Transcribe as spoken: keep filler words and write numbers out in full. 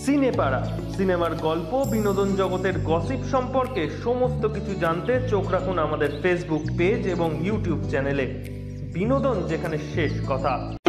সিনেপাড়া, সিনেমার গল্প, বিনোদন জগতের গসিপ সম্পর্কে সমস্ত কিছু জানতে চোখ রাখুন আমাদের ফেসবুক পেজ এবং ইউটিউব চ্যানেলে। বিনোদন যেখানে শেষ কথা।